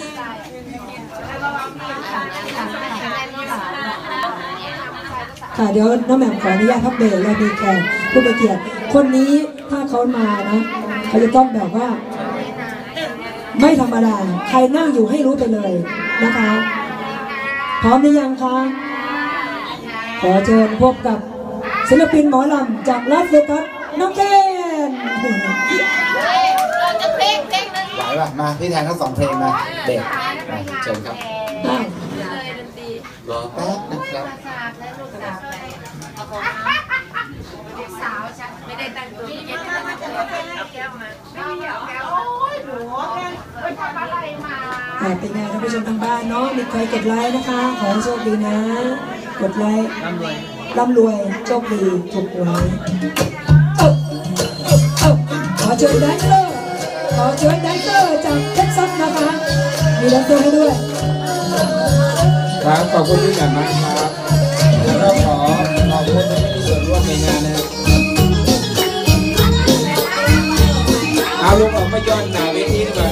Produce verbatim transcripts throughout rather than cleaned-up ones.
ค่ะเดี๋ยวน้องแหม่มขออนุญาตพักเบรกแล้วมีแขกผู้มีเกียรติคนนี้ถ้าเขามานะเขาจะต้องแบบว่าไม่ธรรมดาใครนั่งอยู่ให้รู้ไปเลยนะคะพร้อมหรือยังคะขอเชิญพบกับศิลปินหมอลำจากลาสเวกัสน้องแกนไหวป่ะมาพี่แทนทั้งสองเพลงมาเด็กเชิญครับรอแป๊บนะครับลูกสาวฉันไม่ได้แต่งตัวไม่ได้เอาแก้วมาไม่ได้เอาแก้วโอ้ยหนูไปทำอะไรมาเป็นไงท่านผู้ชมทางบ้านเนาะมีใครกดไลค์นะคะขอให้โชคดีนะกดไลค์ร่ำรวยร่ำรวยโชคดีถูกหวยขอเชิญแดนเซอร์ขอเชิญแดนเซอร์จากเท็กซัสนะคะมีแดนเซอร์ให้ด้วยครับขอบคุณที่จัดมาครับแล้วก็ขอขอบคุณที่มีส่วนร่วมในงานนะเอาลูกออกมาย้อนหน้าเวทีดีกว่า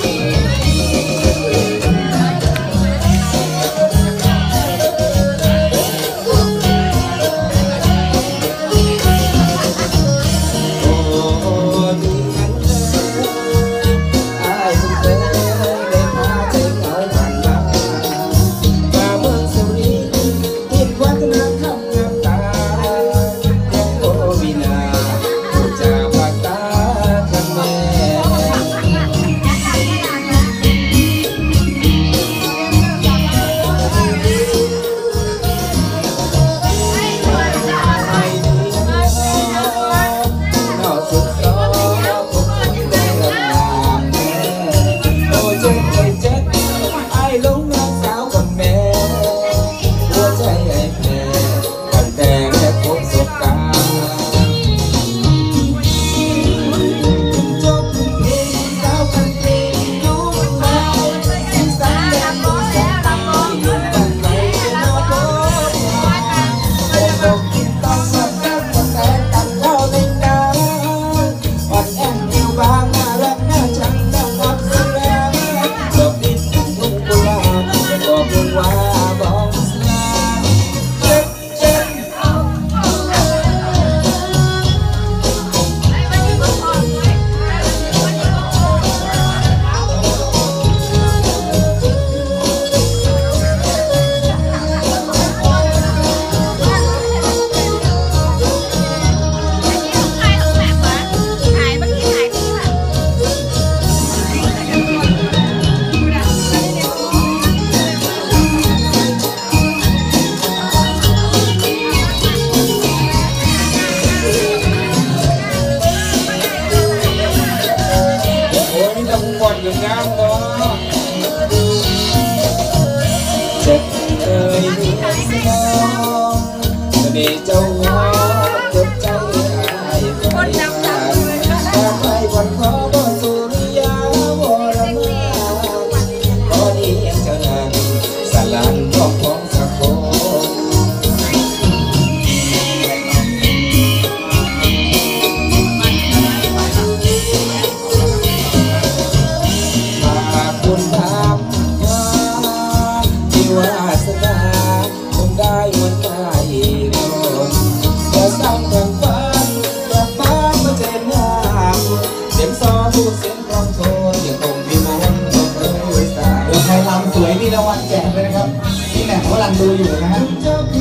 ดูอยู่นะฮะ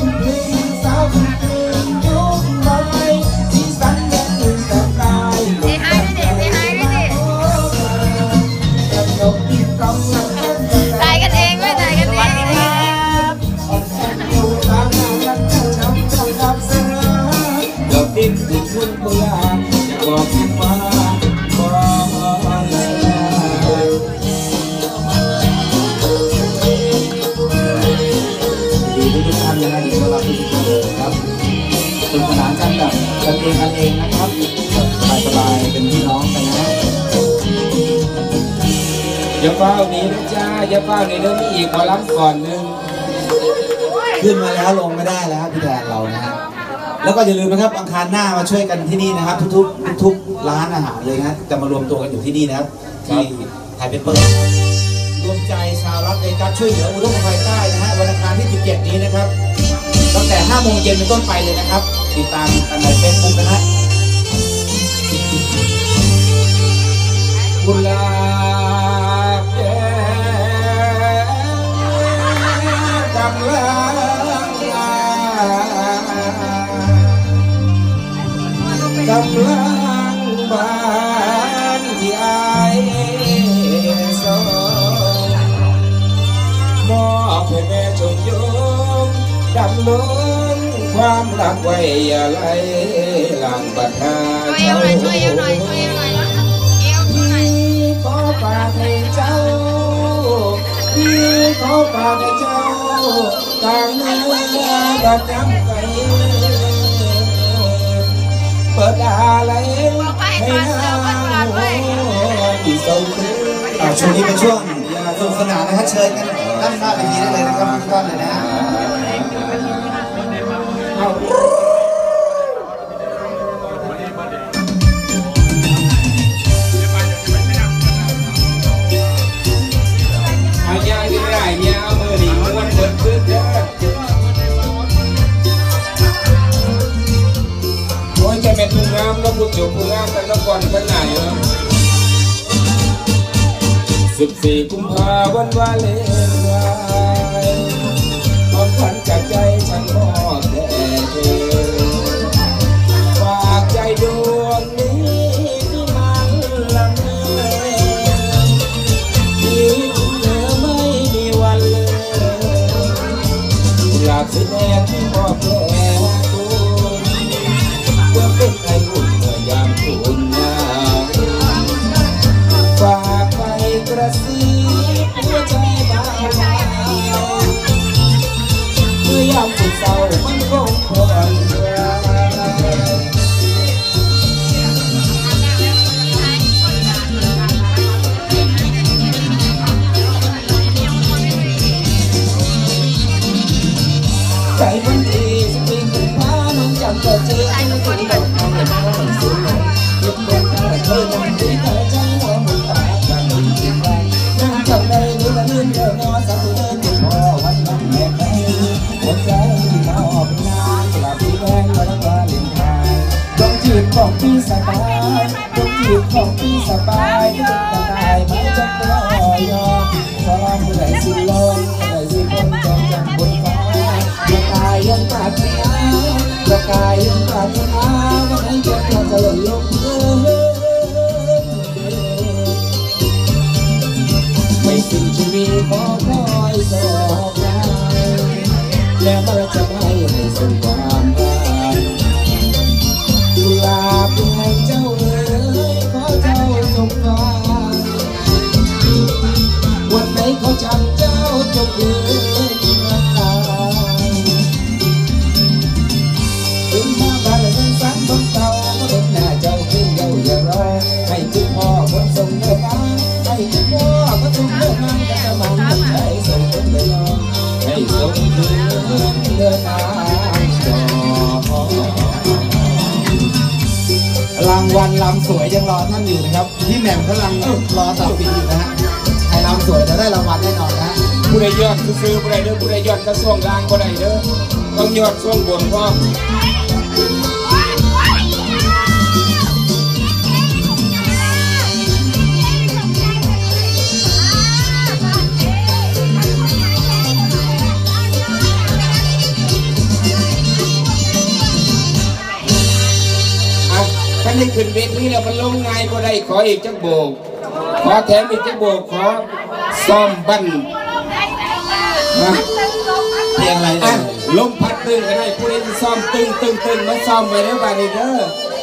ถ่ายกันเองไม่ถ่ายกันเองดอกดินติดพุ่นโบราณอยากบอกที่ฟ้าทุกท่านนะครับที่เราทุกคนครับสนุกสนานกันแบบกันเองกันเองนะครับสบายๆเป็นพี่น้องกันนะอย่าเฝ้านี้นะจ้าอย่าเฝ้านี้นะมีอีกขอรับก่อนนึงขึ้นมาแล้วลงไม่ได้แล้วพี่แดนเรานะฮะแล้วก็อย่าลืมนะครับอังคารหน้ามาช่วยกันที่นี่นะครับทุกๆทุกๆร้านอาหารเลยนะจะมารวมตัวกันอยู่ที่นี่นะครับที่ไทยเปเปอร์วมใจชาวรัฐเวกัสช่วยเหลืออุทกภัยใต้นะฮะวันอังคารที่สิบเจ็ดนี้นะครับตั้งแต่ห้าโมงเย็นเป็นต้นไปเลยนะครับติดตามกันในเฟซบุ๊กนะฮะกุหลาบแดงกำลังกำลังบานที่อายสองมอบให้แม่จงยงดำลงความรักไว้อย่าไหลหลังบัดหาเจ้าขอฝากให้เจ้าพี่ขอฝากให้เจ้าต่างเนื้อบัดย้ำใจเปิดอะไรให้นางที่ทรงคืนช่วงนี้เป็นช่วงสนุกสนานนะครับเชิญกันด้านหน้าเวทีได้เลยนะครับทุกท่านเลยนะเอายาวที่ไรยาวมือหนีม้วนเปิดขึ้นเด้อโอ้ยใจแม่ทุ่งงามแล้วผู้จบผู้งามกันแล้วก่อนกันไหนเนาะสิบสี่กุมภาวันวาเลนไทน์ความฝันจากใจฉันมอบแด่เธอฝากใจดวงนี้ที่มันละเมอที่เธอไม่มีวันเลยกุหลาบสีแดงที่มอบแด่คุณเพื่อเป็นไออุ่นเมื่อยามคุณหนาวฝากไปกระซิบหัวใจเบาเมื่อยามฝุ่นเศร้ามันคงผ่อนคลายใจมันดีสิบปีกุมภามันจำเกิดเจอที่มันถูกต้องเอาเห็นว่ามันสูงเก็บเงินตั้งแต่เคยนั่งคุยแต่ใจหัวมันตากันมันกินไปนั่งจำได้รู้ละลื่นเดินนอนสักเดินติดพอวันนั้นแม่ไปหัวใจที่มาออกงานกลับที่แดงวันวาเลนไทน์ดวงจีบของพี่สบายดวงจีบของพี่สบายที่เป็นกระต่ายไม่จำรอยอมพอเมื่อไหร่สิลงเมื่อไหร่สิบนจอมจังบนฟ้าประกายยังปรารถนาประกายยังปรารถนาว่าให้เจ้าเราจะหล่นลงเพื่อไม่สิ้นชีวิตขอคอยสอบงานและเมื่อจะไม่ให้สมความหวังกุหลาบแดงเจ้าเอ๋ยขอเจ้าจงฟังวันไหนเขาจำเจ้าจงยืนมาถึงมาบ้านและเป็นสังบนเตาก็เป็นหน้าเจ้าขึ้นเยาอย่ารอให้จุดพ่อคนส่งเดินทางให้จุดพ่อก็ส่งเดินทางแต่จะมันต้องใช้ส่งคนเดินรอให้ส่งคืนเดินทางจอรางวัลลำสวยยังรอท่านอยู่นะครับพี่แหม่มกำลังรอตัดสินอยู่นะฮะใครลำสวยจะได้รางวัลแน่นอนนะผู้ใดยอดซื้อผู้ใดเด้อผู้ใดยอดกระทรวงกลางผู้ใดเด้อต้องยอดช่วงบนก็ท่านได้ขึ้นเวทีแล้วมันลงง่ายก็ได้ขออีกจักโบกขอแถมอีกจักโบกขอซ่อมบั้นนะเพียงอะไรอ่ะลมพัดตึงก็ได้ผู้ใดที่ซ่อมตึงตึงตึงมาซ่อมไว้แล้วบาดนี้เด้อ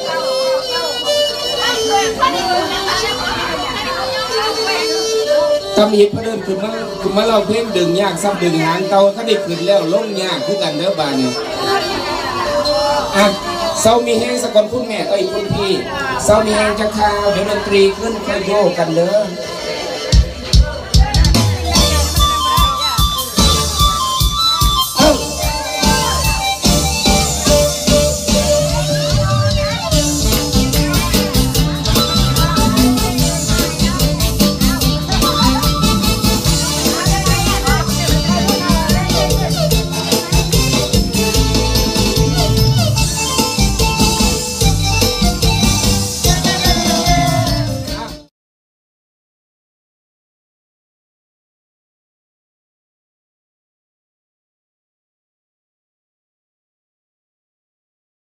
ตำหนิพระเดินขึ้นมาขึ้นมาเราเพิ่มดึงยากซ้ำดึงหางเตาถ้าได้ขึ้นแล้วลงยากคือกันเด้อบาดนี้อ่ะเศร้ามีแห้งสกลคุณแม่เอ้ยคุณพี่เศร้ามีแห้งจะข่าวเดี๋ยวดนตรีขึ้นค่อยโยกกันเด้อ